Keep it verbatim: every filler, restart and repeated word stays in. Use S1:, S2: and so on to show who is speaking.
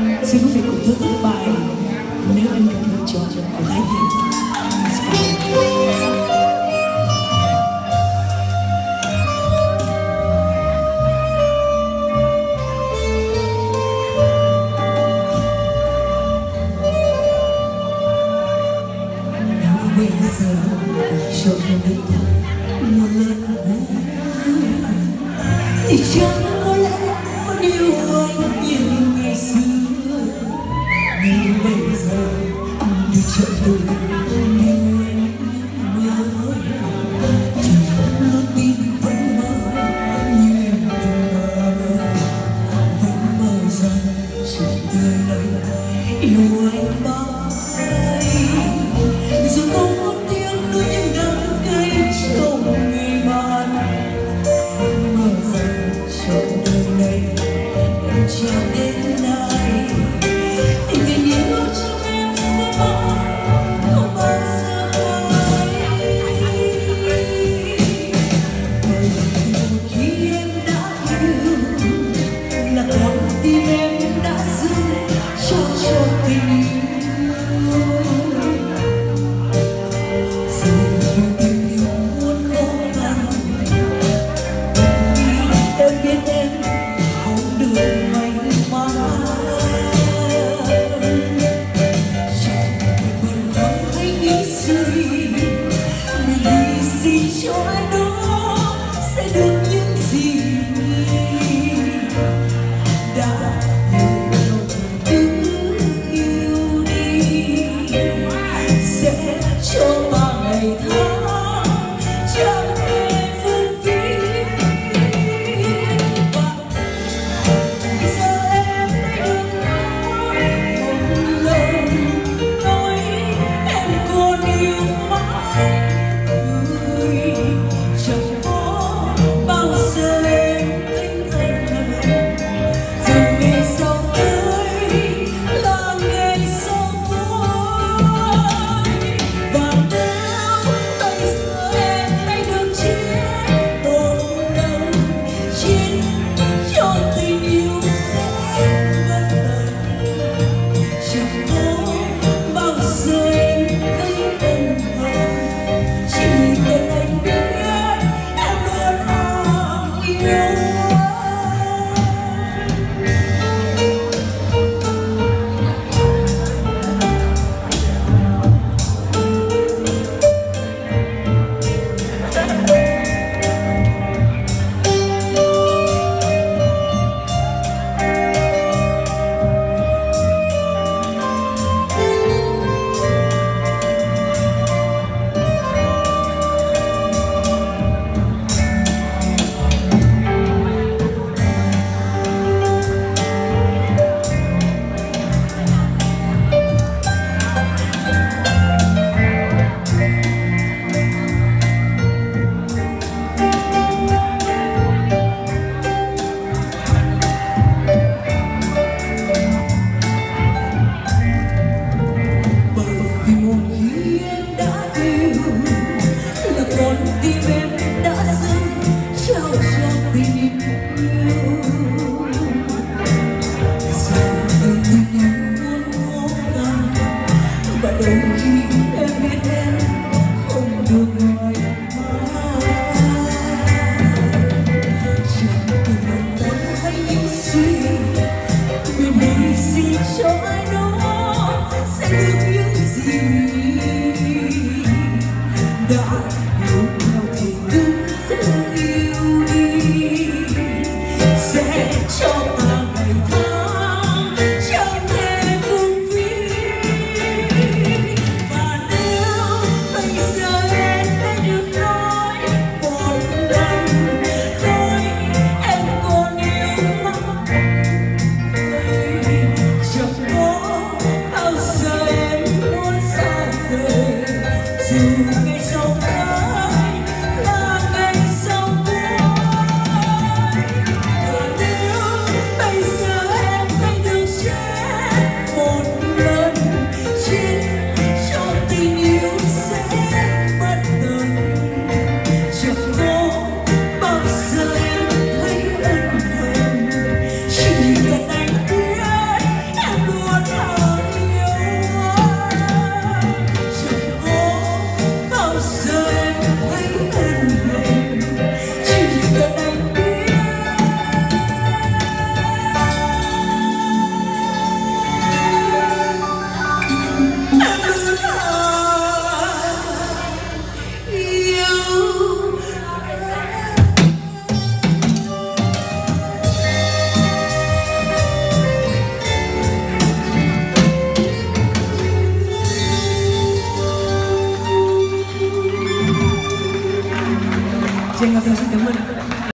S1: Xin quý vị cùng thưởng thức bài Nếu Anh Được Lựa Chọn của Thái Thiên.
S2: Bây giờ cho em được một lần thì chẳng có lẽ vẫn yêu anh như ngày xưa, nhưng bây giờ đi chợ đôi nhưng em nhớ thì luôn tin vẫn mơ như em từng mơ, vẫn mơ rằng chuyện đời này yêu anh bao dù không có tiếng nói những đắng cay trong ngày ban, mơ rằng trong đời này em chẳng đến ai thì tình yêu trong em sẽ mãi không bao giờ phai. Bởi vì khi em đã yêu là con tim em đã dâng cho cho tình yêu. Just
S1: Tường xin cảm ơn